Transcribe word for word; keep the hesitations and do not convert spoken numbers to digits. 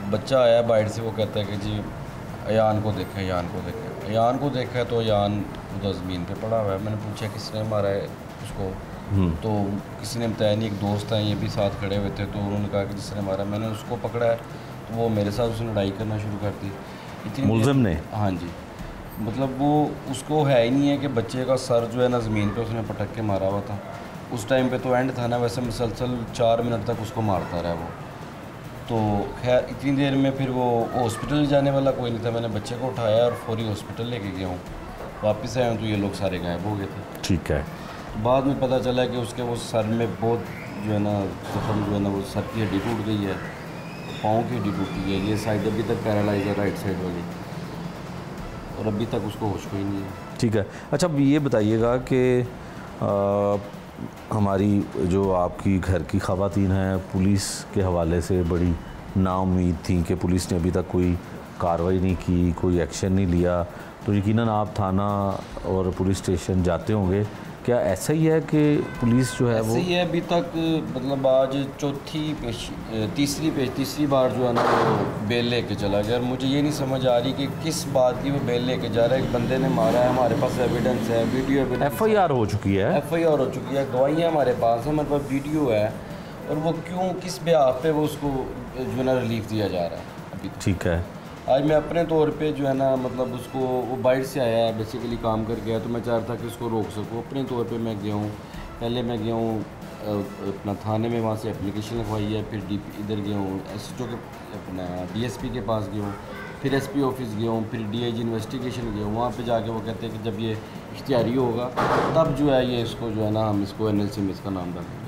बच्चा आया बाहर से, वो कहता है कि जी अयान को देखें, अयान को देखें। अयान को देखा तो अयान उधर ज़मीन पे पड़ा हुआ है। मैंने पूछा किसने मारा है उसको, तो किसी ने बताया नहीं। एक दोस्त हैं, ये भी साथ खड़े हुए थे, तो उन्होंने कहा कि जिसने मारा। मैंने उसको पकड़ा है तो वो मेरे साथ उसने लड़ाई करना शुरू कर दी। इतनी मुल्ज़िम ने? हाँ जी, मतलब वो उसको है ही नहीं है कि बच्चे का सर जो है ना ज़मीन पे उसने पटक के मारा हुआ था। उस टाइम पे तो एंड था ना, वैसे मुसलसल चार मिनट तक उसको मारता रहा वो। तो खैर इतनी देर में फिर वो हॉस्पिटल जाने वाला कोई नहीं था। मैंने बच्चे को उठाया और फौरी हॉस्पिटल लेके गया हूँ। वापस आया हूँ तो ये लोग सारे गायब हो गए थे। ठीक है। तो बाद में पता चला कि उसके वो सर में बहुत जो है ना जख्म, जो है ना वो सर की हड्डी टूट गई है, पाँव की हड्डी टूटी है, ये साइड अभी तक पैरालाइज है, राइट साइड वाली, और अभी तक उसको होश कोई नहीं है। ठीक है। अच्छा, अब ये बताइएगा कि हमारी जो आपकी घर की ख़वातीन हैं, पुलिस के हवाले से बड़ी नाउम्मीद थी कि पुलिस ने अभी तक कोई कार्रवाई नहीं की, कोई एक्शन नहीं लिया, तो यकीनन आप थाना और पुलिस स्टेशन जाते होंगे। क्या ऐसा ही है कि पुलिस जो है वो ऐसे ही है अभी तक? मतलब आज चौथी पेश तीसरी पेश तीसरी बार जो है ना वो बेल लेके चला गया, और मुझे ये नहीं समझ आ रही कि किस बात की वो बेल लेके जा रहा है। एक बंदे ने मारा है, हमारे पास एविडेंस है, video evidence, F I R हो चुकी है, एफ आई आर हो चुकी है, गवाहियाँ हमारे पास हैं, हमारे पास वीडियो है, और वो क्यों, किस ब्याह पे वो उसको जो है ना रिलीफ दिया जा रहा है अभी तक? ठीक है। आज मैं अपने तौर पे जो है ना, मतलब उसको, वो बाइट से आया है बेसिकली, काम कर गया, तो मैं चाहता कि उसको रोक सकूँ। अपने तौर पे मैं गया हूँ, पहले मैं गया हूँ अपना थाने में, वहाँ से एप्लीकेशन लिखवाई है, फिर डी इधर गया हूँ एस एच ओ के अपना डी एस पी के पास गया हूँ, फिर एस पी ऑफिस गया हूँ, फिर डी आई जी इन्वेस्टिगेशन गया हूँ। वहाँ पे जाके वो कहते हैं कि जब ये इख्तियारी होगा तब जो है ये इसको जो है ना हम इसको एन एल सी में इसका नाम डालेंगे।